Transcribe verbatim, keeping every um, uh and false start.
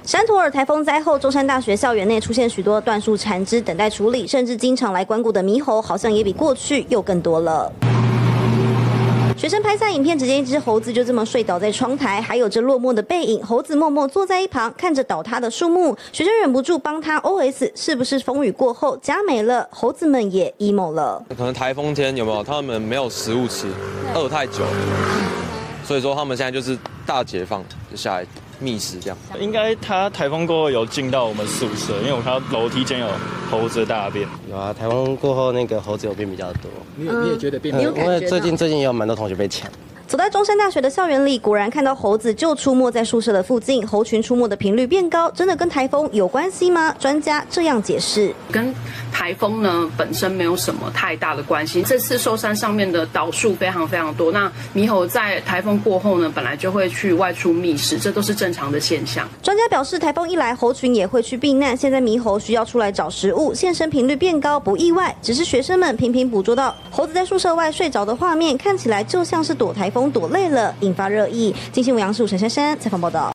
山陀尔台风灾后，中山大学校园内出现许多椴树残枝等待处理，甚至经常来关谷的猕猴，好像也比过去又更多了。 学生拍下影片，只见一只猴子就这么睡倒在窗台，还有着落寞的背影。猴子默默坐在一旁，看着倒塌的树木。学生忍不住帮他 O S： 是不是风雨过后家没了，猴子们也 emo 了？ 可能台风天有没有？他们没有食物吃，饿太久了，所以说他们现在就是大解放，就下来觅食这样。 应该他台风过后有进到我们宿舍，因为我看到楼梯间有猴子的大便。 有啊，台风过后那个猴子有变比较多。 你也、嗯、你也觉得变？ 嗯、 因为最近最近也有蛮多同学被抢。 走在中山大学的校园里，果然看到猴子就出没在宿舍的附近，猴群出没的频率变高，真的跟台风有关系吗？专家这样解释： 跟台风呢本身没有什么太大的关系。这次寿山上面的岛树非常非常多，那猕猴在台风过后呢，本来就会去外出觅食，这都是正常的现象。 专家表示，台风一来，猴群也会去避难。现在猕猴需要出来找食物，现身频率变高，不意外。只是学生们频频捕捉到猴子在宿舍外睡着的画面，看起来就像是躲台风躲累了。 引发热议。经新闻杨树陈珊珊采访报道。